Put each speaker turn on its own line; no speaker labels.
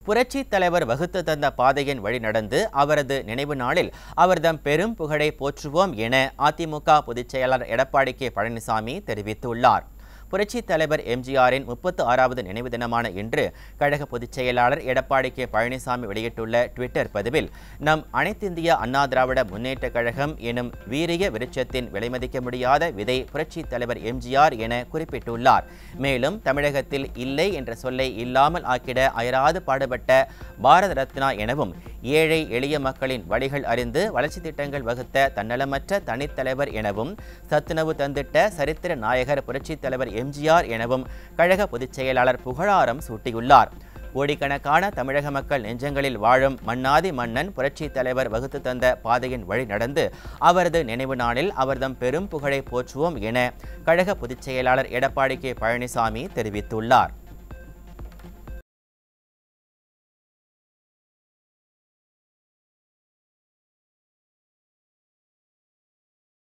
புரட்சி தலைவர் வகுத்து தந்த பாதையின் வழி நடந்து அவரது நினைவு நாளில் அவர்தம் பெரும் புகழை போற்றுவோம் என அதிமுக பொதுச் செயலாளர் எடப்பாடி கே பழனிசாமி தெரிவித்துள்ளார். புரட்சி தலைவர் எம்ஜிஆரின் 36வது நினைவு தினமான இன்று கழக பொதுச் செயலாளர் எடப்பாடி கே பழனிசாமி வெளியிட்டுள்ள ட்விட்டர் பதிவில், நம் அனைத்திந்திய அண்ணா திராவிட முன்னேற்ற கழகம் எனும் வீரிய விருட்சத்தின் விலைமதிக்க முடியாத விதை புரட்சி தலைவர் எம்ஜிஆர் என குறிப்பிட்டுள்ளார். மேலும் தமிழகத்தில் இல்லை என்ற சொல்லை இல்லாமல் ஆக்கிட அயராது பாடுபட்ட பாரத ரத்னா எனவும் ஏழை எளிய மக்களின் வழிகள் அறிந்து வளர்ச்சி திட்டங்கள் வகுத்த தன்னலமற்ற தனித்தலைவர் எனவும் சத்துணவு தந்திட்ட சரித்திர நாயகர் புரட்சி தலைவர் எம்ஜிஆர் எனவும் கழக பொதுச் செயலாளர் புகழாரம் சூட்டியுள்ளார். கோடிக்கணக்கான தமிழக மக்கள் நெஞ்சங்களில் வாழும் மன்னாதி மன்னன் புரட்சி தலைவர் வகுத்து தந்த பாதையின் வழி நடந்து அவரது நினைவு நாளில் அவர்தம் பெரும் புகழை போற்றுவோம் என கழக பொதுச் செயலாளர் எடப்பாடி கே பழனிசாமி தெரிவித்துள்ளார்.